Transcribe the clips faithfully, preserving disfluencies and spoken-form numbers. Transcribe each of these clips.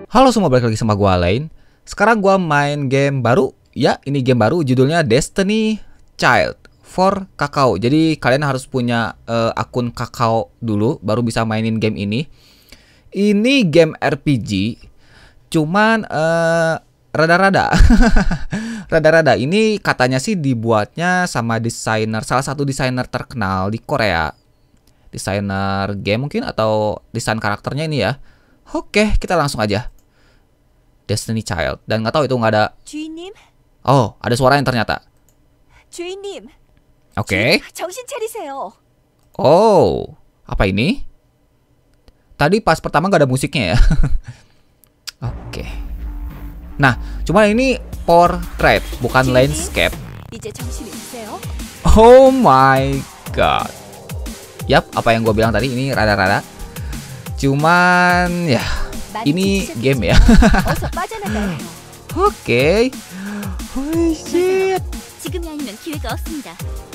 Halo semua, balik lagi sama gua Alain. Sekarang gua main game baru. Ya, ini game baru judulnya Destiny Child for Kakao. Jadi kalian harus punya uh, akun Kakao dulu baru bisa mainin game ini. Ini game R P G. Cuman uh, rada-rada. Rada-rada. Ini katanya sih dibuatnya sama desainer, salah satu desainer terkenal di Korea. Desainer game mungkin atau desain karakternya ini ya. Oke, kita langsung aja. Destiny Child. Dan nggak tahu itu nggak ada. 주인님? Oh, ada suara yang ternyata. 주인님. Oke. 정신 차리세요. Oh, apa ini? Tadi pas pertama nggak ada musiknya ya. Oke. Nah, cuma ini portrait, bukan landscape. 이제 정신이 드세요? Oh my god. Yap, apa yang gue bilang tadi ini rada-rada. Cuman ya. Ini game ya. 어서 빠져나가요. Oke. Holy shit. 지금이 아니면 기회가 없습니다.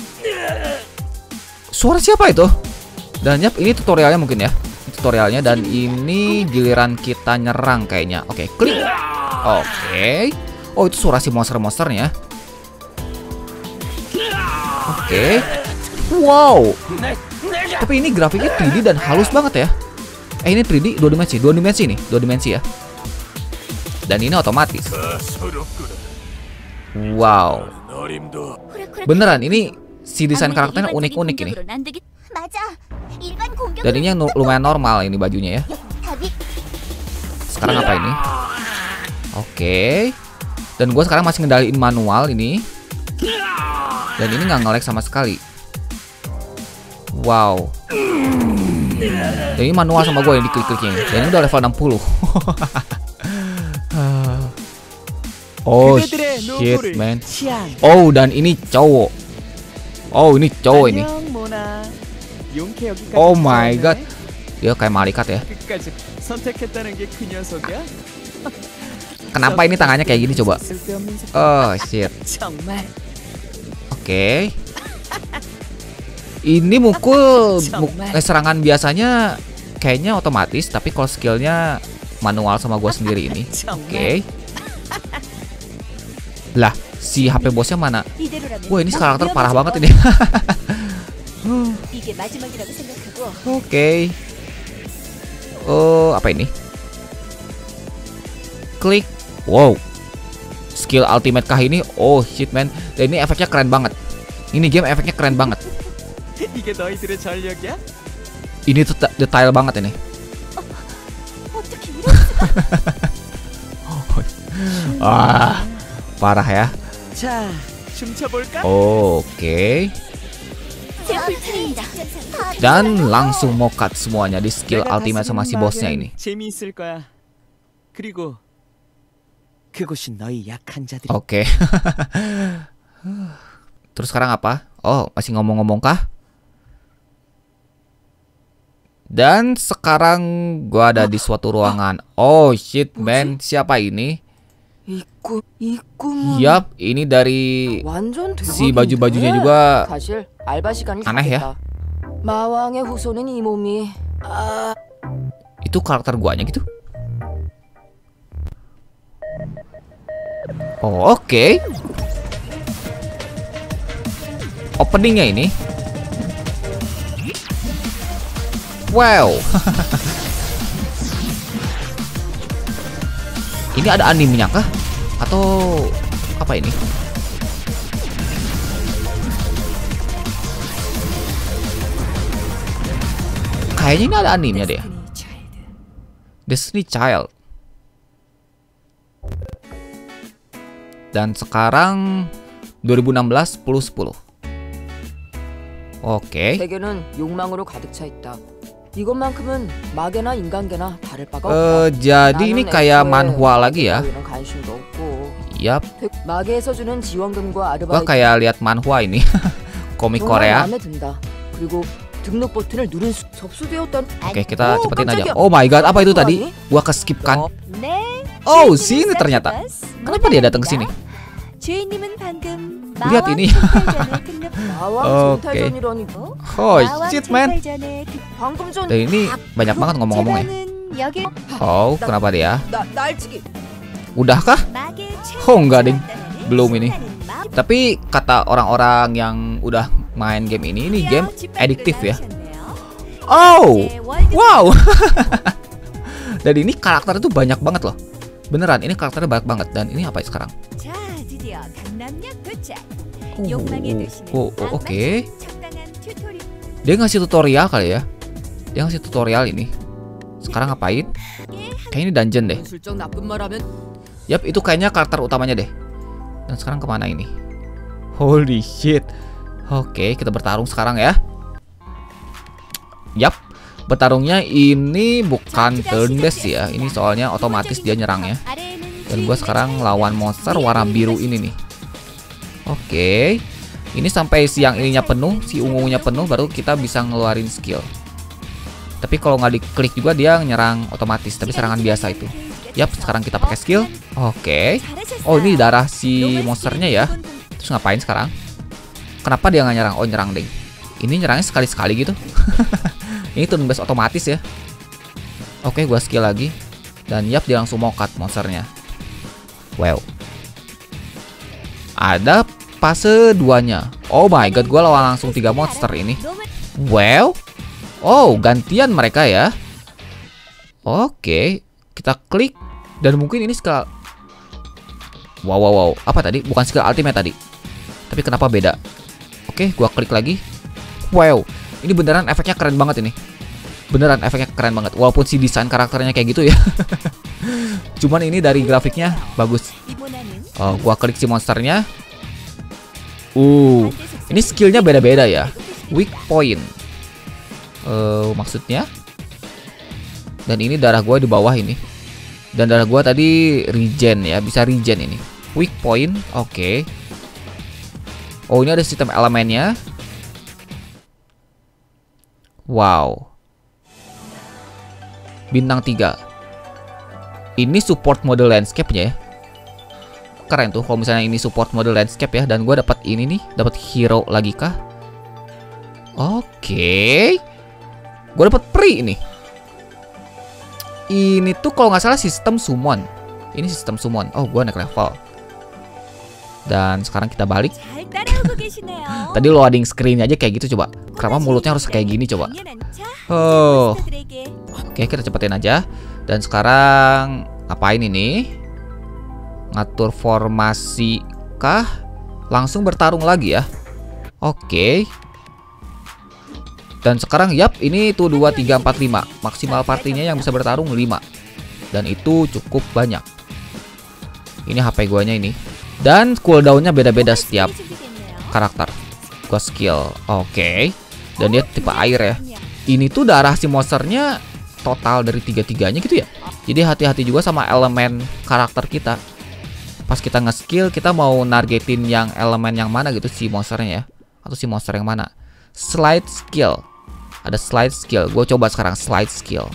Suara siapa itu? Dan yap, ini tutorialnya mungkin ya. Tutorialnya dan ini giliran kita nyerang kayaknya. Oke, klik. Oke. Oh, itu suara si monster-monsternya. Oke. Wow. Tapi ini grafiknya tiga D dan halus banget ya. Eh, ini tiga D, dua dimensi, dua dimensi nih, dua dimensi ya. Dan ini otomatis. Wow. Beneran, ini si desain karakternya unik-unik ini. Dan ini yang lumayan normal ini bajunya ya. Sekarang apa ini? Oke. Dan gue sekarang masih ngendaliin manual ini. Dan ini nggak nge-lag sama sekali. Wow. Dan ini manual sama gue yang diklik-kliknya. Dan ini udah level enam puluh. Oh shit man. Oh, dan ini cowok. Oh, ini cowok ini. Oh my god. Dia kayak malaikat ya. Kenapa ini tangannya kayak gini coba? Oh shit. Oke. Ini mukul muk eh, serangan biasanya kayaknya otomatis, tapi kalau skillnya manual sama gua sendiri ini. Oke. Lah, si H P bosnya mana? Wah, ini karakter parah banget ini. Oke. Oh, apa ini? Klik. Wow. Skill ultimate kah ini? Oh shit man. Dan ini efeknya keren banget. Ini game efeknya keren banget. Ini tuh detail banget ini. Wah, parah ya. Oke. Dan langsung mokat semuanya di skill ultimate sama si bosnya ini. Oke. Terus sekarang apa? Oh, masih ngomong-ngomong kah? Dan sekarang gua ada di suatu ruangan. Oh shit man, siapa ini? Yap, ini dari si baju-bajunya juga aneh ya. Itu karakter guanya gitu. Oh oke. Okay. Openingnya ini. Wow. Ini ada animenya kah? Atau apa ini? Kayaknya ini ada animenya deh. Destiny Child. Dan sekarang dua ribu enam belas sepuluh sepuluh. Oke. Uh, jadi ini kayak manhwa lagi ya. Yap. Gua kayak lihat manhwa ini. Komik Korea. Oke, kita cepetin aja. Oh my god, apa itu tadi? Gua keskip kan. Oh, sini ternyata. Kenapa dia datang ke sini? Lihat ini. Oke. Oh shit man. Dan ini banyak banget ngomong-ngomongnya. 여길 Oh, kenapa dia? 나 날치기. Udahkah? Oh, enggak, ding. Belum ini. Tapi kata orang-orang yang udah main game ini, ini game adiktif ya. Oh, wow. Dan ini karakter itu banyak banget loh. Beneran, ini karakternya banyak banget. Dan ini apa sekarang? 자, 드디어 강남역 도착. Oh, 욕망의 도시는 oh, oh, oke. 악마의 적당한 튜토리얼. Dia ngasih tutorial kali ya. Dia ngasih tutorial ini. Sekarang ngapain? Kayaknya ini dungeon deh. 슬쩍 나쁜 말 하면 Yap, itu kayaknya karakter utamanya deh. Dan sekarang kemana ini? Holy shit. Oke, kita bertarung sekarang ya. Yap, bertarungnya ini bukan turn based ya. Ini soalnya otomatis dia nyerangnya. Dan gua sekarang lawan monster warna biru ini nih. Oke, ini sampai si yang ininya penuh, si ungunya penuh, baru kita bisa ngeluarin skill. Tapi kalau nggak diklik juga dia nyerang otomatis, tapi serangan biasa itu. Yap, sekarang kita pakai skill. Oke. Oh, ini darah si monsternya ya. Terus ngapain sekarang? Kenapa dia nggak nyerang? Oh, nyerang ding. Ini nyerangnya sekali-sekali gitu. Ini turn based otomatis ya. Oke, gua skill lagi. Dan yap, dia langsung mau cut monsternya. Wow. Ada fase duanya. Oh my god, gua lawan langsung tiga monster ini. Wow. Oh, gantian mereka ya. Oke, kita klik dan mungkin ini skill. Wow, wow, wow. Apa tadi? Bukan skill ultimate tadi. Tapi kenapa beda? Oke, gua klik lagi. Wow, ini beneran efeknya keren banget ini. Beneran efeknya keren banget. Walaupun si desain karakternya kayak gitu ya. Cuman ini dari grafiknya bagus. Oh, gua klik si monsternya. Uh, ini skillnya beda-beda ya. Weak point. Uh, maksudnya. Dan ini darah gua di bawah ini. Dan darah gua tadi regen ya, bisa regen ini. Weak point, oke. Okay. Oh, ini ada sistem elemennya. Wow. Bintang tiga. Ini support mode landscape-nya ya. Keren tuh kalau misalnya ini support mode landscape ya. Dan gue dapat ini nih, dapat hero lagi kah? Oke. Okay. Gue dapat free ini. Ini tuh kalau nggak salah sistem summon. Ini sistem summon. Oh, gue naik level. Dan sekarang kita balik. Tadi loading screen aja kayak gitu coba. Kenapa mulutnya harus kayak gini coba? Oh. Oke, kita cepetin aja. Dan sekarang apain ini? Ngatur formasi kah? Langsung bertarung lagi ya. Oke. Dan sekarang yap, ini tuh dua, tiga, empat, lima. Maksimal partinya yang bisa bertarung lima. Dan itu cukup banyak. Ini H P guanya ini. Dan cooldownnya beda-beda setiap karakter. Gua skill. Oke. Dan dia tipe air ya. Ini tuh darah si monsternya total dari tiga-tiganya gitu ya. Jadi hati-hati juga sama elemen karakter kita. Pas kita nge-skill, kita mau nargetin yang elemen yang mana gitu si monsternya ya. Atau si monster yang mana. Slide skill. Ada slide skill. Gue coba sekarang slide skill.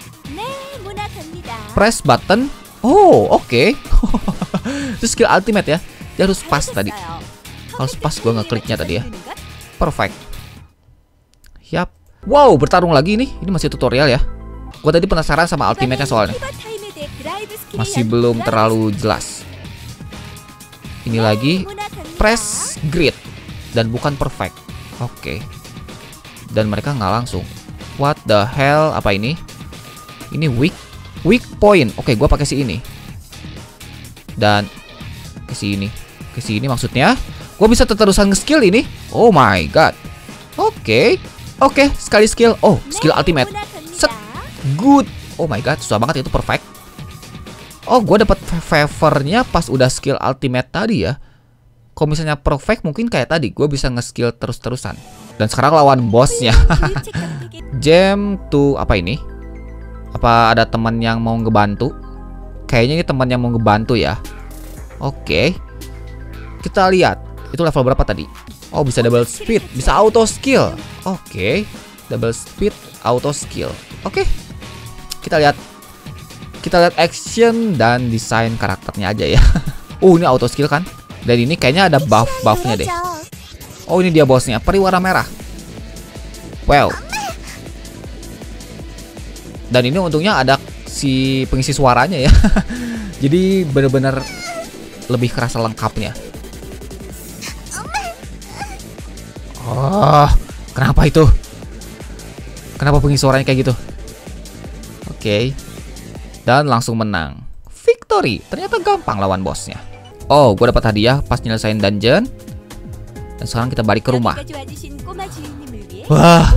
Press button. Oh, oke. Okay. Itu skill ultimate ya. Dia harus pas tadi. Harus pas gue ngekliknya tadi ya. Perfect. Yap. Wow, bertarung lagi nih. Ini masih tutorial ya. Gue tadi penasaran sama ultimate-nya soalnya. Masih belum terlalu jelas. Ini lagi press grid dan bukan perfect. Oke. Okay. Dan mereka nggak langsung. What the hell? Apa ini? Ini weak, weak point. Oke, okay, gue pakai si ini. Dan ke si ini, ke si ini maksudnya. Gue bisa terus-terusan nge-skill ini. Oh my god. Oke, okay. oke. Okay, sekali skill. Oh, skill ultimate. Set. Good. Oh my god, susah banget itu perfect. Oh, gue dapat favornya pas udah skill ultimate tadi ya. Kalau misalnya perfect mungkin kayak tadi, gue bisa nge-skill terus-terusan. Dan sekarang lawan bosnya. Jam to apa ini? Apa ada teman yang mau ngebantu? Kayaknya ini teman yang mau ngebantu ya. Oke. Kita lihat. Itu level berapa tadi? Oh, bisa double speed, bisa auto skill. Oke. Double speed, auto skill. Oke. Kita lihat. Kita lihat action dan desain karakternya aja ya. Oh, ini auto skill kan? Dan ini kayaknya ada buff-buffnya deh. Oh, ini dia bosnya, peri warna merah. Wow. Dan ini untungnya ada fungsi pengisi suaranya ya. Jadi bener-bener lebih kerasa lengkapnya. Oh, kenapa itu? Kenapa pengisi suaranya kayak gitu? Oke. Okay. Dan langsung menang. Victory. Ternyata gampang lawan bosnya. Oh, gue dapat hadiah pas nyelesain dungeon. Dan sekarang kita balik ke rumah. Wah.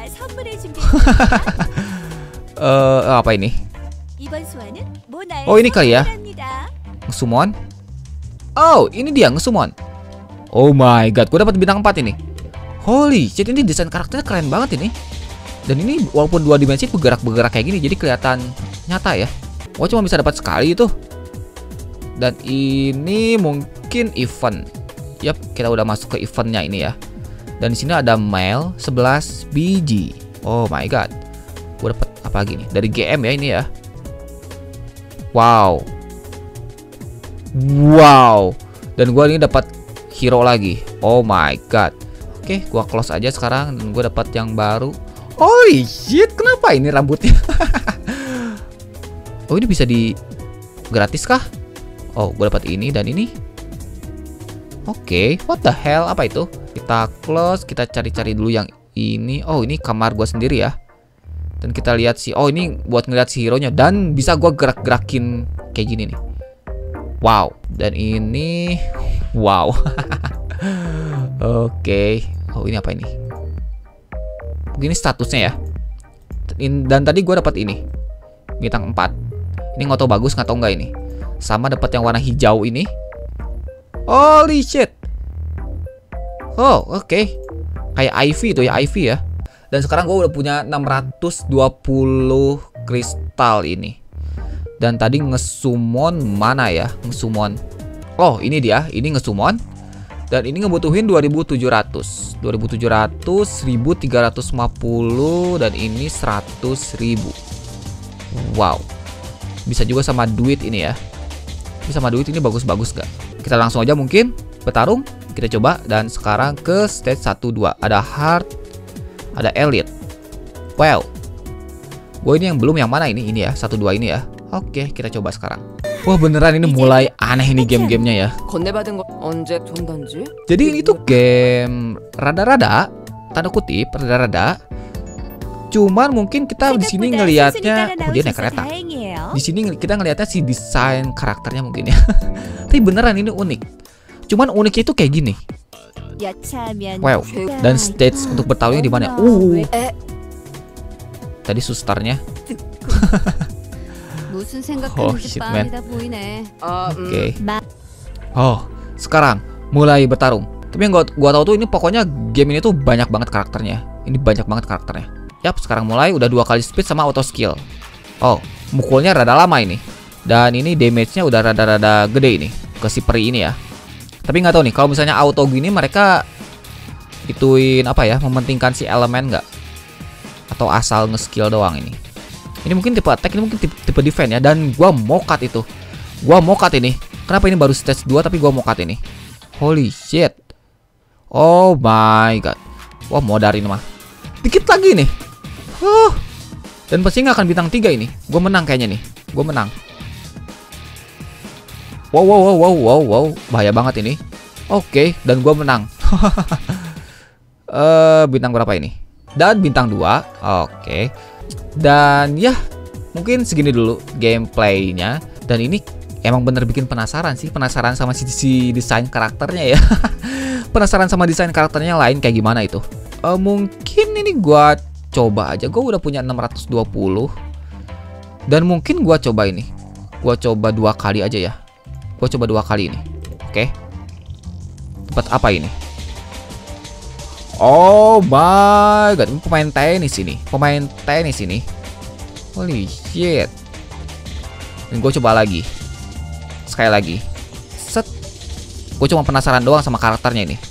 uh, apa ini? Oh, ini kali ya. Ngesumon. Oh, ini dia ngesumon. Oh my god, gue dapat bintang empat ini. Holy shit, ini desain karakternya keren banget ini. Dan ini walaupun dua dimensi bergerak-bergerak kayak gini, jadi kelihatan nyata ya. Oh, cuma bisa dapat sekali itu. Dan ini mungkin event. Yap, kita udah masuk ke eventnya ini ya. Dan di sini ada mail sebelas biji. Oh my god. Gue dapat apa lagi nih? Dari G M ya ini ya. Wow. Wow. Dan gue ini dapat hero lagi. Oh my god. Oke, gue close aja sekarang dan gue dapat yang baru. Holy shit, kenapa ini rambutnya? Oh, ini bisa di gratis kah? Oh, gue dapat ini dan ini. Oke, okay, what the hell? Apa itu? Kita close, kita cari-cari dulu yang ini. Oh, ini kamar gue sendiri ya. Dan kita lihat sih. Oh, ini buat ngeliat si hero-nya. Dan bisa gue gerak-gerakin kayak gini nih. Wow. Dan ini, wow. Oke. Okay. Oh, ini apa ini? Begini statusnya ya. Dan tadi gue dapat ini bintang empat. Ini nggak tahu bagus nggak tahu nggak ini. Sama dapat yang warna hijau ini. Holy shit. Oh, oke. Okay. Kayak Ivy itu ya, Ivy ya. Dan sekarang gue udah punya enam ratus dua puluh kristal ini. Dan tadi ngesumon mana ya? Ngesumon. Oh, ini dia. Ini ngesumon. Dan ini ngebutuhin dua ribu tujuh ratus. dua ribu tujuh ratus, seribu tiga ratus lima puluh dan ini seratus ribu. Wow. Bisa juga sama duit ini ya. Bisa sama duit ini bagus-bagus gak? Kita langsung aja mungkin bertarung. Kita coba dan sekarang ke stage satu dua. Ada hard, ada elite. Wow. Gue ini yang belum yang mana ini? Ini ya, satu dua ini ya. Oke, kita coba sekarang. Wah, beneran ini mulai aneh ini game-gamenya ya. Jadi ini tuh game rada-rada, tanda kutip rada-rada. Cuman mungkin kita di sini ngelihatnya, oh dia naik kereta. Di sini kita ngelihatnya si desain karakternya mungkin ya. Tapi beneran ini unik. Cuman uniknya itu kayak gini. Wow. Dan stage untuk bertarungnya di mana? Uh. Tadi susternya. Oh shit man. Oke. Okay. Oh, sekarang mulai bertarung. Tapi yang gua, gua tahu tuh ini pokoknya game ini tuh banyak banget karakternya. Ini banyak banget karakternya. Yap, sekarang mulai udah dua kali speed sama auto skill. Oh, mukulnya rada lama ini. Dan ini damage-nya udah rada-rada gede ini ke si peri ini ya. Tapi nggak tahu nih kalau misalnya auto gini mereka ituin apa ya, mementingkan si elemen nggak? Atau asal nge-skill doang ini. Ini mungkin tipe attack, ini mungkin tipe, tipe defense ya. Dan gua mau cut itu. Gua mau cut ini. Kenapa ini baru stage dua tapi gua mau cut ini? Holy shit. Oh my god. Wah, modar ini mah. Dikit lagi nih. Huh. Dan pasti nggak akan bintang tiga ini. Gua menang kayaknya nih. Gua menang. Wow wow wow wow wow wow. Bahaya banget ini. Oke, okay, dan gua menang. Eh, uh, bintang berapa ini? Dan bintang dua. Oke. Okay. Dan ya mungkin segini dulu gameplaynya. Dan ini emang bener bikin penasaran sih. Penasaran sama si, si desain karakternya ya. Penasaran sama desain karakternya yang lain kayak gimana itu. uh, Mungkin ini gua coba aja. Gua udah punya enam ratus dua puluh. Dan mungkin gua coba ini. Gua coba dua kali aja ya. Gua coba dua kali ini. Oke. Tempat apa ini? Oh my god, ini pemain tenis ini, pemain tenis ini. Holy shit. Dan gue coba lagi, sekali lagi. Set. Gue cuma penasaran doang sama karakternya ini.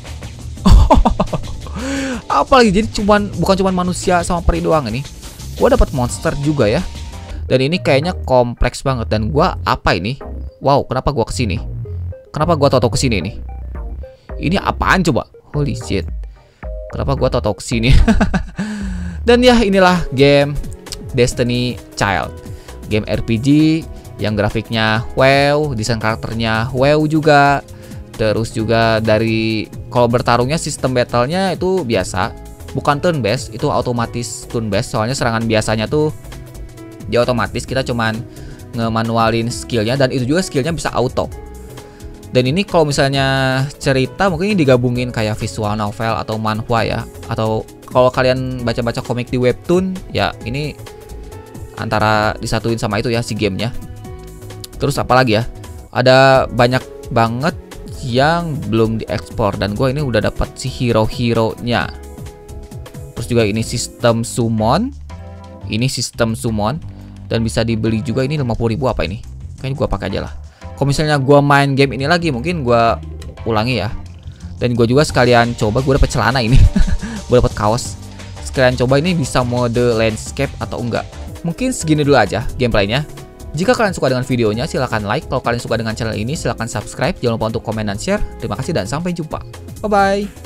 Apalagi jadi cuman bukan cuman manusia sama peri doang ini. Gue dapat monster juga ya. Dan ini kayaknya kompleks banget. Dan gue apa ini? Wow, kenapa gue kesini? Kenapa gue tau-tau kesini nih? Ini apaan coba? Holy shit. Kenapa gua tau-tau kesini? Dan ya inilah game Destiny Child. game R P G yang grafiknya wow, desain karakternya wow juga. Terus juga dari kalau bertarungnya sistem battlenya itu biasa, bukan turn based, itu otomatis turn based. Soalnya serangan biasanya tuh dia otomatis, kita cuman ngemanualin skillnya, dan itu juga skillnya bisa auto. Dan ini kalau misalnya cerita mungkin ini digabungin kayak visual novel atau manhwa ya, atau kalau kalian baca-baca komik di webtoon ya, ini antara disatuin sama itu ya si gamenya. Terus apa lagi ya, ada banyak banget yang belum diekspor, dan gue ini udah dapat si hero-hero-nya. Terus juga ini sistem summon. Ini sistem summon dan bisa dibeli juga. Ini lima puluh ribu apa ini? Kayaknya gue pakai aja lah. Kalau misalnya gue main game ini lagi, mungkin gue ulangi ya. Dan gue juga sekalian coba, gue dapet celana ini. Gue dapet kaos. Sekalian coba ini bisa mode landscape atau enggak. Mungkin segini dulu aja gameplaynya. Jika kalian suka dengan videonya, silahkan like. Kalau kalian suka dengan channel ini, silahkan subscribe. Jangan lupa untuk komen dan share. Terima kasih dan sampai jumpa. Bye-bye.